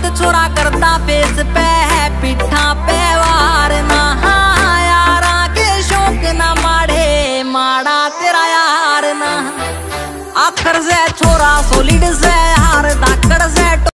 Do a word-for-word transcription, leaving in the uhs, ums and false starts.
छोरा करता फेस पे है पिठा पे वार ना यारा के शौक ना माड़े माड़ा तेरा यार ना आखर से छोरा सोलिड से हार धाकड़ से